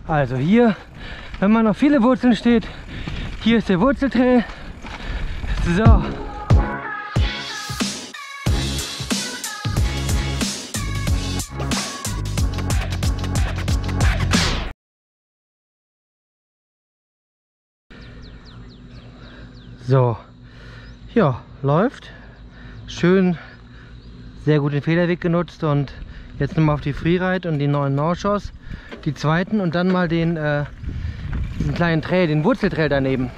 Also hier, wenn man auf viele Wurzeln steht, hier ist der Wurzeltrail. So. So, ja, läuft. Schön, sehr gut den Federweg genutzt und jetzt nochmal auf die Freeride und die neuen North-Shores, die zweiten und dann mal diesen kleinen Trail, den Wurzeltrail daneben.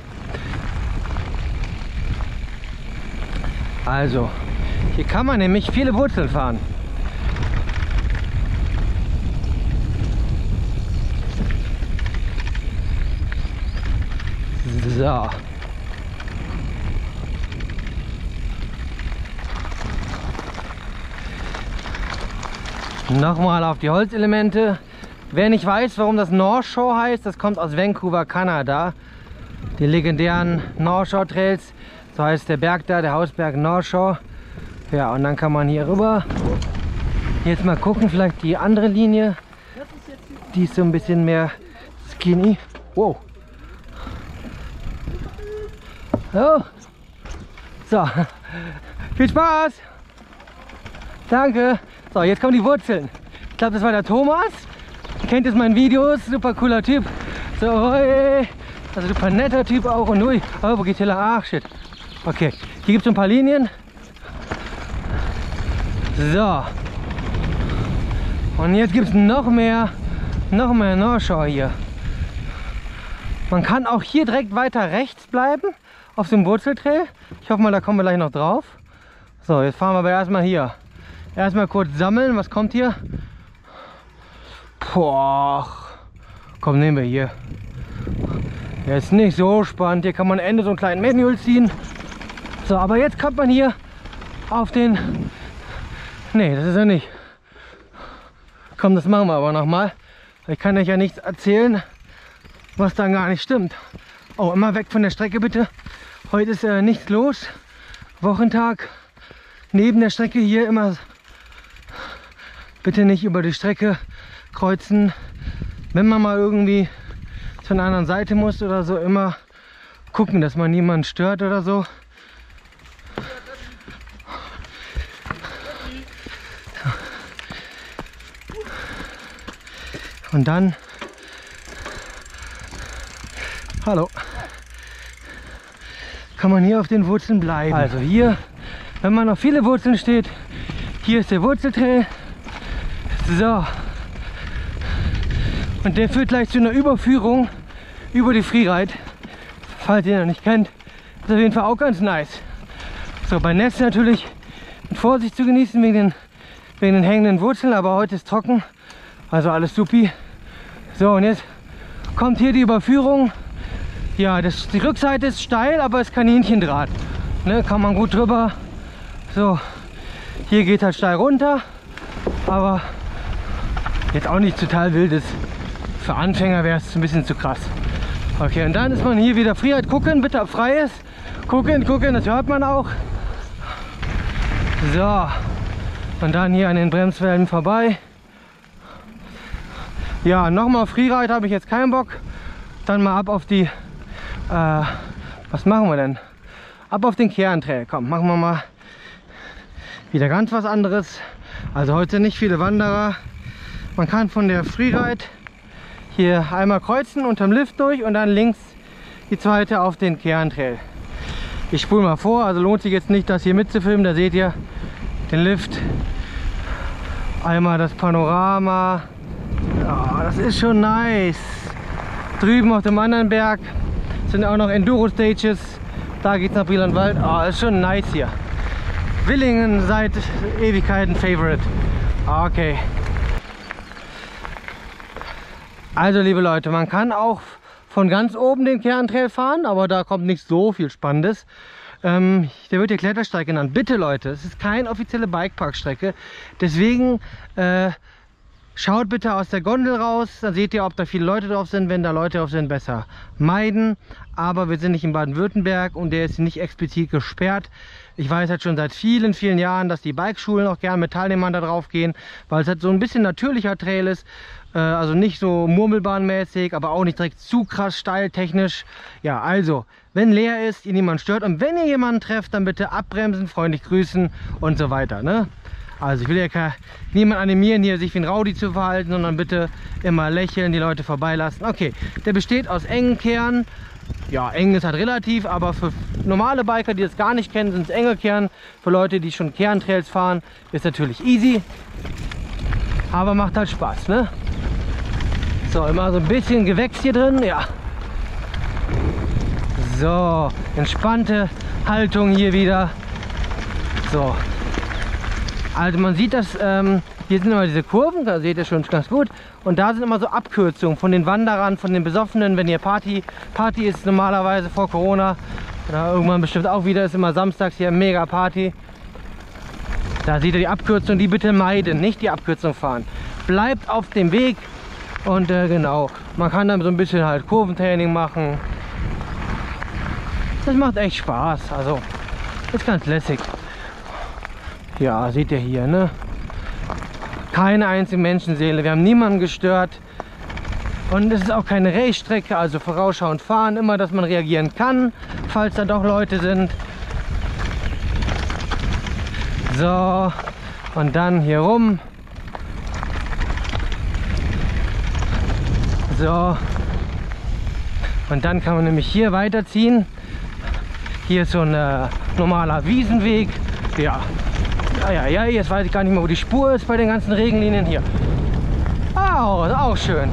Also, hier kann man nämlich viele Wurzeln fahren. So. Nochmal auf die Holzelemente. Wer nicht weiß, warum das North Shore heißt, das kommt aus Vancouver, Kanada. Die legendären North Shore Trails, so heißt der Berg da, der Hausberg North Shore. Ja, und dann kann man hier rüber. Jetzt mal gucken, vielleicht die andere Linie. Die ist so ein bisschen mehr skinny. Wow. So. So. Viel Spaß. Danke. So, jetzt kommen die Wurzeln. Ich glaube, das war der Thomas. Ihr kennt jetzt meinen Videos. Super cooler Typ. So, hey. Also super netter Typ auch. Und ui, oh, wo geht's hier lang? Ach, shit. Okay, hier gibt es ein paar Linien. So. Und jetzt gibt es noch mehr North Shore hier. Man kann auch hier direkt weiter rechts bleiben, auf dem Wurzeltrail. Ich hoffe mal, da kommen wir gleich noch drauf. So, jetzt fahren wir aber erstmal hier. Erstmal kurz sammeln, was kommt hier? Boah, komm, nehmen wir hier. Der ist nicht so spannend, hier kann man am Ende so einen kleinen Manual ziehen. So, aber jetzt kommt man hier auf den... Nee, das ist er nicht. Komm, das machen wir aber nochmal. Ich kann euch ja nichts erzählen, was dann gar nicht stimmt. Oh, immer weg von der Strecke bitte. Heute ist nichts los. Wochentag. Neben der Strecke hier immer... Bitte nicht über die Strecke kreuzen. Wenn man mal irgendwie von der anderen Seite muss oder so, immer gucken, dass man niemanden stört oder so. Und dann... Hallo. Kann man hier auf den Wurzeln bleiben. Also hier, wenn man auf viele Wurzeln steht, hier ist der Wurzeltrail. So. Und der führt gleich zu einer Überführung über die Freeride. Falls ihr ihn noch nicht kennt, ist auf jeden Fall auch ganz nice. So, bei Netz natürlich mit Vorsicht zu genießen wegen den hängenden Wurzeln, aber heute ist trocken, also alles supi. So, und jetzt kommt hier die Überführung. Ja, die Rückseite ist steil, aber es ist Kaninchendraht. Ne, kann man gut drüber. So, hier geht halt steil runter, aber jetzt auch nicht total wildes. Für Anfänger wäre es ein bisschen zu krass. Okay, und dann ist man hier wieder Freeride. Gucken, bitte, ob frei ist. Gucken, das hört man auch. So, und dann hier an den Bremswellen vorbei. Ja, nochmal Freeride habe ich jetzt keinen Bock. Dann mal ab auf die, was machen wir denn? Ab auf den Kerntrail. Komm, machen wir mal wieder ganz was anderes. Also heute nicht viele Wanderer. Man kann von der Freeride hier einmal kreuzen unterm Lift durch und dann links die zweite auf den Kerntrail. Ich spule mal vor, also lohnt sich jetzt nicht, das hier mitzufilmen. Da seht ihr den Lift, einmal das Panorama. Ja, das ist schon nice. Drüben auf dem anderen Berg sind auch noch Enduro-Stages. Da geht es nach Bielanwald. Oh, ist schon nice hier. Willingen seit Ewigkeiten Favorite. Okay. Also liebe Leute, man kann auch von ganz oben den Kerntrail fahren, aber da kommt nicht so viel Spannendes. Der wird hier Klettersteig genannt. Bitte Leute, es ist keine offizielle Bikepark-Strecke. Deswegen Schaut bitte aus der Gondel raus, dann seht ihr, ob da viele Leute drauf sind. Wenn da Leute drauf sind, besser meiden. Aber wir sind nicht in Baden-Württemberg und der ist nicht explizit gesperrt. Ich weiß halt schon seit vielen, vielen Jahren, dass die Bikeschulen auch gern mit Teilnehmern da drauf gehen, weil es halt so ein bisschen natürlicher Trail ist. Also nicht so murmelbahnmäßig, aber auch nicht direkt zu krass steil technisch. Ja, also, wenn leer ist, ihr niemand stört und wenn ihr jemanden trefft, dann bitte abbremsen, freundlich grüßen und so weiter, ne? Also ich will ja niemand animieren, hier sich wie ein Rowdy zu verhalten, sondern bitte immer lächeln, die Leute vorbeilassen. Okay, der besteht aus engen Kehren. Ja, eng ist halt relativ, aber für normale Biker, die das gar nicht kennen, sind es enge Kehren. Für Leute, die schon Kerntrails fahren, ist natürlich easy. Aber macht halt Spaß, ne? So, immer so ein bisschen Gewächs hier drin, ja. So, entspannte Haltung hier wieder. So. Also man sieht das, hier sind immer diese Kurven, da seht ihr schon ganz gut. Und da sind immer so Abkürzungen von den Wanderern, von den Besoffenen, wenn hier Party ist normalerweise vor Corona. Oder irgendwann bestimmt auch wieder, ist immer samstags hier mega Party. Da seht ihr die Abkürzung, die bitte meiden, nicht die Abkürzung fahren. Bleibt auf dem Weg und genau, man kann dann so ein bisschen halt Kurventraining machen. Das macht echt Spaß, also ist ganz lässig. Ja, seht ihr hier, ne? Keine einzige Menschenseele, wir haben niemanden gestört. Und es ist auch keine Race-Strecke, also vorausschauend fahren, immer, dass man reagieren kann, falls da doch Leute sind. So, und dann hier rum. So. Und dann kann man nämlich hier weiterziehen. Hier ist so ein normaler Wiesenweg. Ja. Ja, jetzt weiß ich gar nicht mehr, wo die Spur ist bei den ganzen Regenlinien hier. Oh, ist auch schön.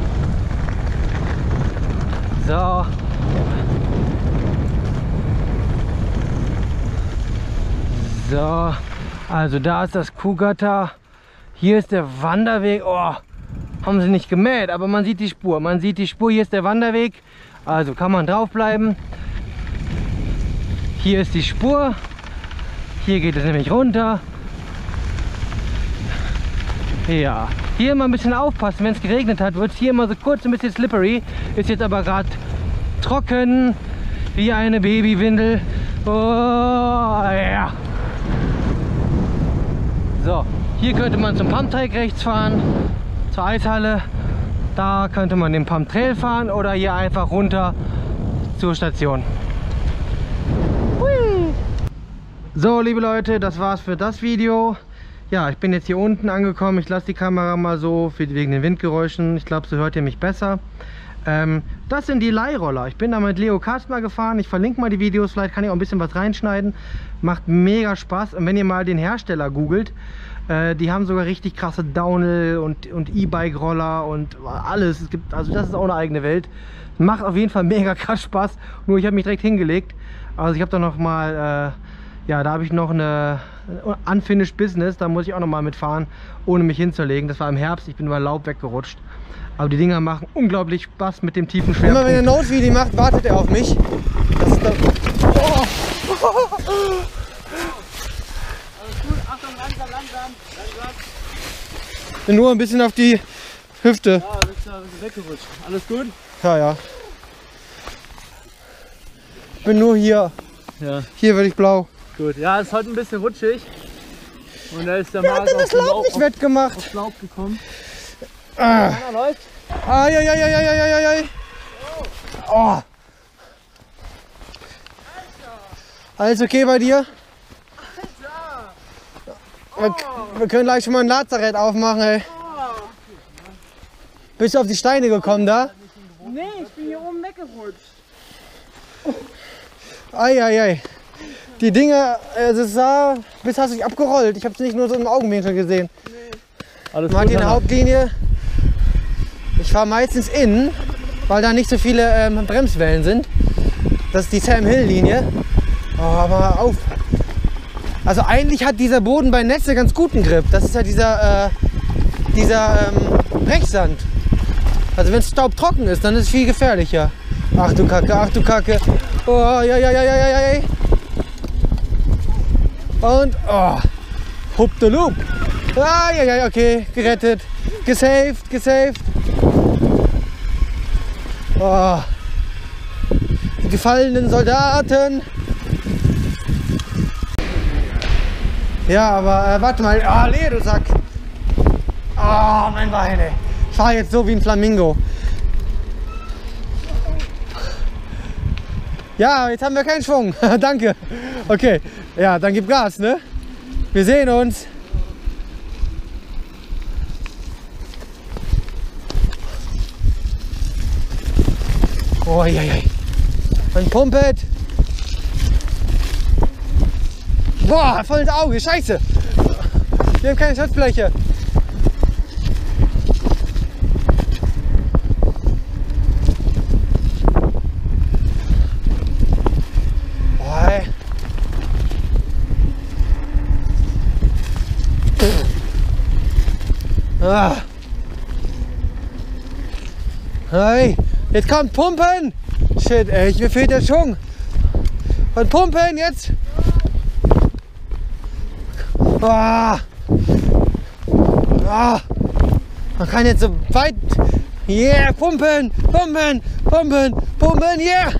So. So. Also da ist das Kuhgatter. Hier ist der Wanderweg. Oh, haben sie nicht gemäht, aber man sieht die Spur. Man sieht die Spur, hier ist der Wanderweg. Also kann man drauf bleiben. Hier ist die Spur. Hier geht es nämlich runter. Ja, hier immer ein bisschen aufpassen, wenn es geregnet hat, wird es hier immer so kurz ein bisschen slippery. Ist jetzt aber gerade trocken wie eine Babywindel. Oh, ja. So, hier könnte man zum Pumptrail rechts fahren, zur Eishalle. Da könnte man den Pump Trail fahren oder hier einfach runter zur Station. Hui. So, liebe Leute, das war's für das Video. Ja, ich bin jetzt hier unten angekommen. Ich lasse die Kamera mal so wegen den Windgeräuschen. Ich glaube, so hört ihr mich besser. Das sind die Leihroller. Ich bin da mit Leo Kastner gefahren. Ich verlinke mal die Videos. Vielleicht kann ich auch ein bisschen was reinschneiden. Macht mega Spaß. Und wenn ihr mal den Hersteller googelt, die haben sogar richtig krasse Downhill und E-Bike-Roller und alles. Es gibt, also das ist auch eine eigene Welt. Macht auf jeden Fall mega krass Spaß. Nur ich habe mich direkt hingelegt. Also ich habe da noch mal... ja, da habe ich noch eine Unfinished Business, da muss ich auch noch mal mitfahren, ohne mich hinzulegen. Das war im Herbst, ich bin über Laub weggerutscht. Aber die Dinger machen unglaublich Spaß mit dem tiefen Schwerpunkt. Immer wenn er Notfeeling macht, wartet er auf mich. Das ist das... Oh. Alles gut, Achtung, langsam. Bin nur ein bisschen auf die Hüfte. Ja, bist du weggerutscht. Alles gut? Ja. Bin nur hier. Ja. Hier werde ich blau. Gut, ja, es ist heute ein bisschen rutschig. Und da ist der Marc auf das Laub nicht wettgemacht. Aufs Laub gekommen. Ah. Läuft. Oh. Alles okay bei dir? Alter. Wir können gleich schon mal ein Lazarett aufmachen, ey. Bist du auf die Steine gekommen da? Nee, ich bin hier oben weggerutscht. Eieiei. Die Dinger, es sah, bis hast du dich abgerollt. Ich habe es nicht nur so im Augenwinkel gesehen. Nee. Alles gut, in der Hauptlinie. Ich fahre meistens innen, weil da nicht so viele Bremswellen sind. Das ist die Sam Hill Linie. Oh, aber auf. Also eigentlich hat dieser Boden bei Netze ganz guten Grip. Das ist ja dieser Brechsand. Also wenn es staubtrocken ist, dann ist es viel gefährlicher. Ach du Kacke. Oh, ja. Und, oh, hup de loop. Ah, ja, okay, gerettet. Gesaved, gesaved. Oh. Die gefallenen Soldaten. Ja, aber warte mal. Ah, Lea, du Sack. Oh, mein Bein, ey. Ich fahre jetzt so wie ein Flamingo. Ja, jetzt haben wir keinen Schwung. Danke. Okay, ja, dann gib Gas, ne? Wir sehen uns. Oh, ja, ja. Und pumpet. Boah, voll ins Auge, scheiße. Wir haben keine Schutzfläche. Boah, ey. Ah. Hey, jetzt kommt Pumpen. Shit, ey, mir fehlt der Schwung. Und Pumpen jetzt. Ah. Ah. Man kann jetzt so weit. Yeah, pumpen, pumpen, pumpen, pumpen, yeah.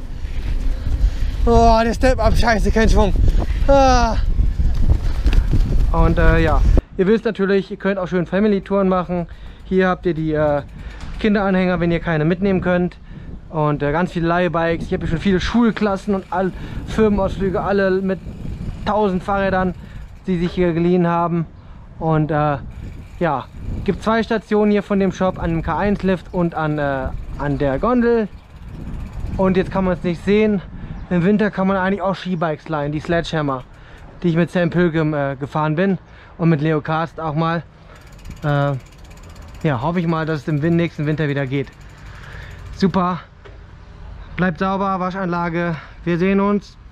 Oh, der Step-Up, scheiße, kein Schwung. Ah. Und ja, ihr wisst natürlich, ihr könnt auch schön Family-Touren machen. Hier habt ihr die Kinderanhänger, wenn ihr keine mitnehmen könnt. Und ganz viele Leihbikes. Ich habe hier schon viele Schulklassen und all Firmenausflüge, alle mit 1000 Fahrrädern, die sich hier geliehen haben. Und ja, gibt 2 Stationen hier von dem Shop, an dem K1-Lift und an der Gondel. Und jetzt kann man es nicht sehen. Im Winter kann man eigentlich auch Skibikes leihen, die Sledgehammer, die ich mit Sam Pilgrim gefahren bin und mit Leo Karst auch mal. Ja, hoffe ich mal, dass es im nächsten Winter wieder geht. Super. Bleibt sauber, Waschanlage. Wir sehen uns.